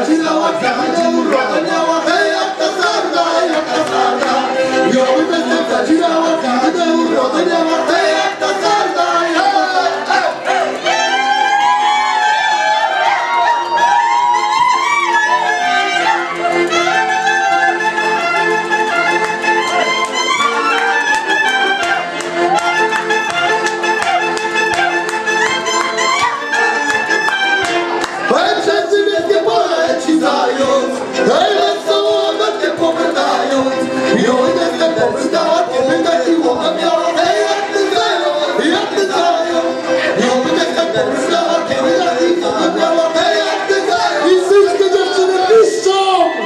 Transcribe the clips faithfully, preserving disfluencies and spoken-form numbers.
zacinała, każda uroda miała, hej, jak ta sarna, jak ta sarna. Jowy bez zacinała, każda uroda miała, hej, jak ta sarna, jak ta sarna. Hej, lecą ładnie powracając. I ojciec tak powracała, kiedy taki łowa miała. Hej, jak ty zając, jak ty zając. I ojciec tak powracała, kiedy taki łowa miała. Hej, jak ty zając. I wszystkie dziewczyny piszczą.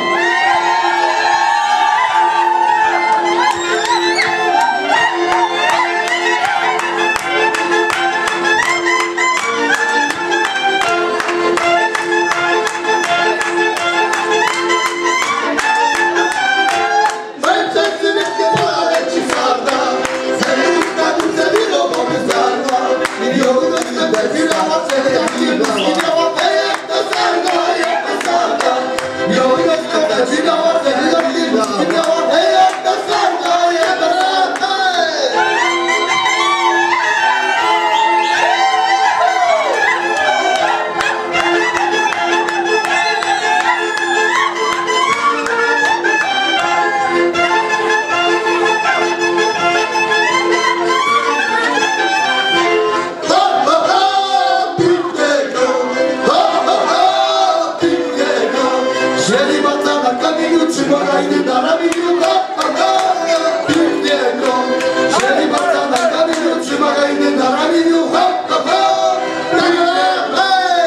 Przypomnijmy na ramieniu, ha, ha, ha, pięknego. Jeżeli bata na kamieniu, przypomnijmy na ramieniu, ha, ha, ha, pięknego.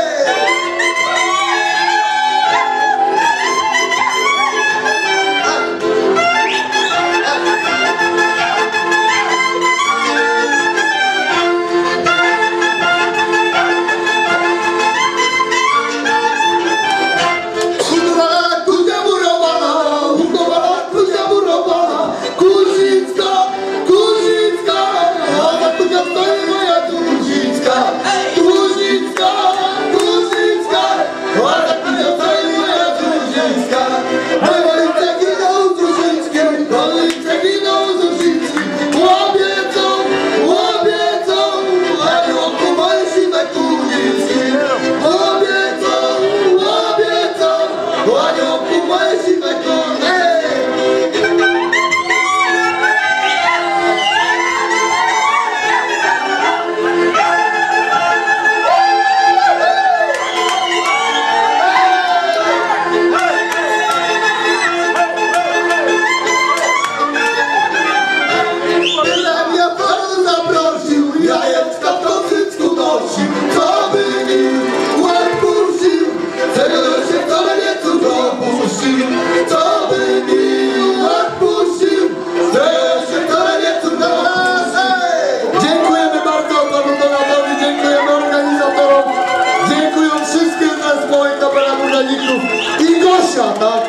I Gosia, tak?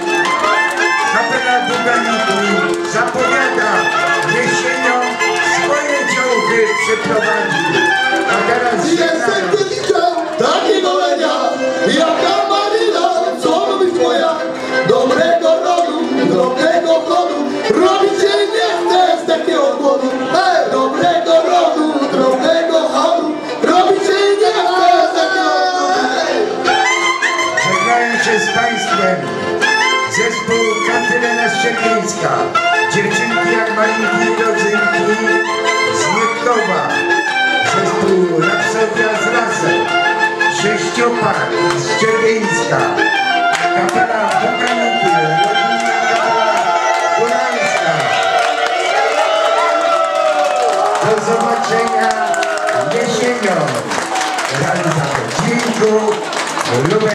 Kapela Buganików zapowiada jesienią swoje działky przeprowadzi. A teraz jestem nie widział takiego lenia, jaka Marina, co robi twoja? Dobrego rodu, dobrego chodu, robić się nie chce z takiego głodu. Hej, dobrego rodu, dobrego chodu, robić się nie chce z takiego głodu. Żegnają się z Państwem zespół Katylena Szczerbińska, dziewczynki jak malinki rodzynki z Niektowa, zespół Rapsodia z Lasem, sześciopak z Szczerbińska, kapela Buganików, Góralska. Do zobaczenia jesienią. Realizator dźwięku.